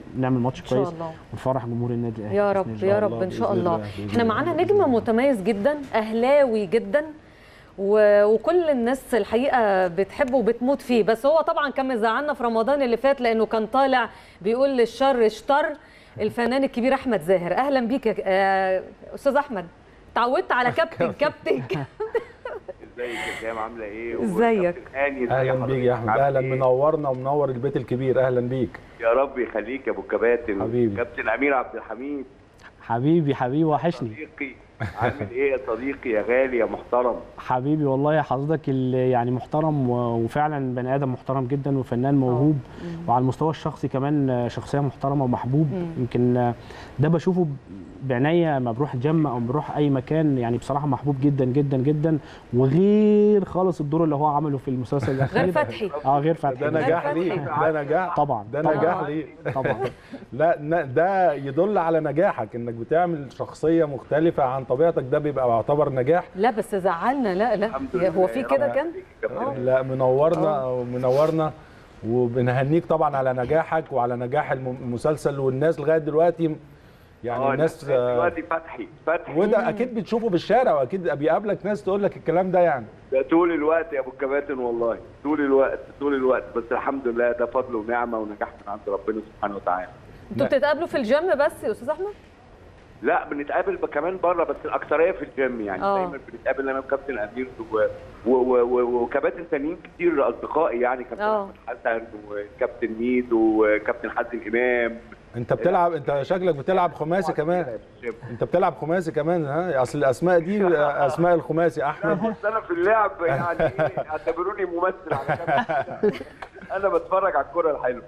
نعمل ماتش كويس ان شاء الله ونفرح جمهور النادي الاهلي. يا رب يا رب ان شاء الله. احنا معانا نجم متميز جدا، اهلاوي جدا، وكل الناس الحقيقه بتحبه وبتموت فيه، بس هو طبعا كان مزعلنا في رمضان اللي فات لانه كان طالع بيقول للشر اشطر. الفنان الكبير احمد زاهر، اهلا بيك يا استاذ احمد. تعودت على كابتن ازيك يا جماعه، عامله ايه؟ ازيك؟ اهلا بيك يا احمد، اهلا، منورنا ومنور البيت الكبير، اهلا بيك. يا رب يخليك يا ابو الكباتن حبيبي. كابتن امير عبد الحميد حبيبي وحشني. صديقي، عامل ايه يا صديقي يا غالي يا محترم؟ حبيبي والله حضرتك يعني محترم وفعلا بني ادم محترم جدا وفنان موهوب، وعلى المستوى الشخصي كمان شخصيه محترمه ومحبوب. يمكن ده بشوفه بعناية ما بروح الجيم او بروح اي مكان، يعني بصراحه محبوب جدا جدا جدا، وغير خالص الدور اللي هو عمله في المسلسل الاخير. غير فتحي. غير فتحي. ده نجاح ليه، ده نجاح طبعا، ده نجاح ليه طبعا. لا ده يدل على نجاحك، انك بتعمل شخصيه مختلفه عن طبيعتك، ده بيبقى يعتبر نجاح. لا بس زعلنا، لا هو في كده كان. لا منورنا وبنهنيك طبعا على نجاحك وعلى نجاح المسلسل، والناس لغايه دلوقتي يعني الناس دلوقتي فتحي وده اكيد بتشوفه بالشارع، واكيد بيقابلك ناس تقول لك الكلام ده يعني. ده طول الوقت يا ابو الكباتن والله، طول الوقت، بس الحمد لله ده فضل ونعمه ونجاح من عند ربنا سبحانه وتعالى. انتوا بتتقابلوا في الجيم بس يا استاذ احمد؟ لا بنتقابل كمان بره، بس الاكثريه في الجيم يعني. دايما بنتقابل انا وكابتن امير وكباتن تانيين كتير اصدقائي يعني، كابتن احمد حسن وكابتن ميد وكابتن حسن امام. انت بتلعب، انت شكلك بتلعب خماسي كمان. انت بتلعب خماسي كمان، ها؟ اصل الاسماء دي اسماء الخماسي. احمد بص انا في اللعب يعني اعتبروني ممثل على كده. انا بتفرج على الكره الحلوه.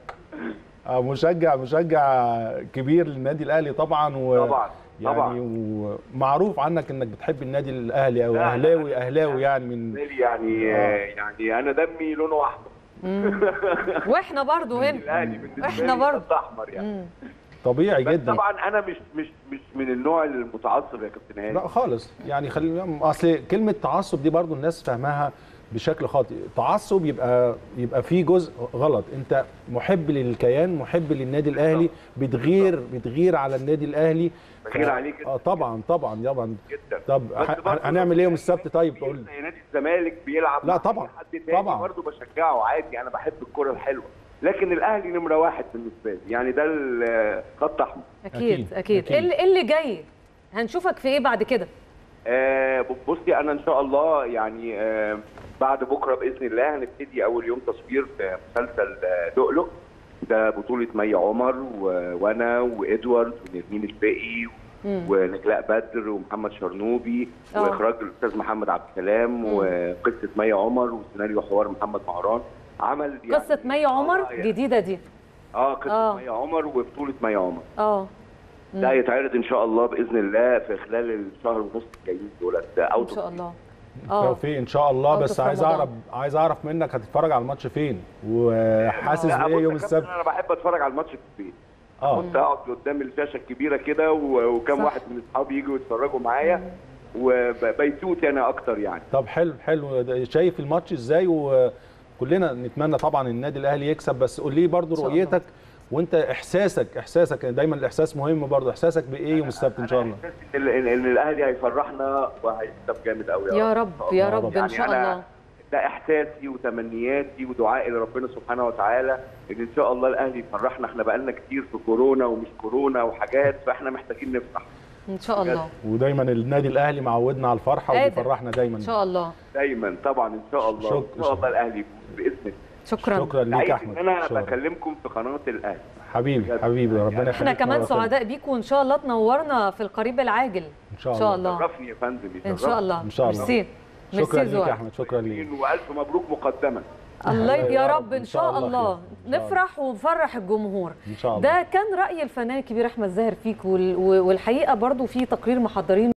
مشجع كبير للنادي الاهلي طبعا، طبعا يعني ومعروف عنك انك بتحب النادي الاهلي او اهلاوي يعني من يعني انا دمي لونه احمر. واحنا برضو هنا احنا برضو احمر يعني. طبيعي جدا. طبعا انا مش من النوع المتعصب يا كابتن هاني. لا خالص، يعني اصل كلمه تعصب دي برضو الناس فاهماها بشكل خاطئ. تعصب يبقى فيه جزء غلط. انت محب للكيان، محب للنادي الاهلي، بتغير على النادي الاهلي. بغير عليه جدا. طبعا جدا. طب هنعمل ايه يوم السبت؟ طيب تقول لي. نادي الزمالك بيلعب لا طبعا حد تاني برضه بشجعه عادي، انا بحب الكره الحلوه، لكن الاهلي نمره واحد بالنسبه لي، يعني ده الخط احمر. اكيد. ايه اللي جاي؟ هنشوفك في ايه بعد كده؟ بصي انا ان شاء الله يعني بعد بكره باذن الله هنبتدي اول يوم تصوير في مسلسل لؤلؤ. ده بطوله مي عمر وانا وادوارد ونرمين الباقي ونجلاء بدر ومحمد شرنوبي واخراج الاستاذ محمد عبد السلام، وقصه مي عمر وسيناريو حوار محمد مهران. عمل يعني قصه مي عمر جديده دي. قصه مي عمر وبطوله مي عمر. ده هيتعرض ان شاء الله باذن الله في خلال الشهر ونص الجايين دولت. ان شاء الله. توفيق ان شاء الله. بس عايز اعرف منك هتتفرج على الماتش فين وحاسس بايه يوم السبت؟ انا بحب اتفرج على الماتش في البيت. كنت اقعد قدام الشاشه الكبيره كده وكم واحد من اصحابي يجوا يتفرجوا معايا وبيتوتي انا اكتر يعني. طب حلو. شايف الماتش ازاي؟ وكلنا نتمنى طبعا النادي الاهلي يكسب، بس قول لي برضو رؤيتك وانت احساسك دايما الاحساس مهم برضو. احساسك بايه يوم السبت ان شاء الله؟ ان الاهلي هيفرحنا وهيكسب جامد قوي يا رب يا رب ان شاء الله. ده احساسي وتمنياتي ودعائي لربنا سبحانه وتعالى ان شاء الله الاهلي يفرحنا. احنا بقالنا كتير في كورونا ومش كورونا وحاجات، فاحنا محتاجين نفرح ان شاء الله. ودايما النادي الاهلي معودنا على الفرحه وبيفرحنا دايما ان شاء الله. دايما طبعا ان شاء الله. ان شاء الله الاهلي يفوز باذن الله. شكرا ليك يا احمد. انا بكلمكم في قناه الاهلي. حبيبي ربنا يخليك. احنا كمان سعداء بيك، وان شاء الله تنورنا في القريب العاجل ان شاء الله. شرفني يا فندم. ان شاء الله. ميرسي. شكرا ليك يا احمد. شكرا ليك والف مبروك مقدما. الله يا رب ان شاء الله. نفرح ونفرح الجمهور ان شاء الله. ده كان راي الفنان الكبير احمد زاهر فيك، والحقيقه برضو في تقرير محضرين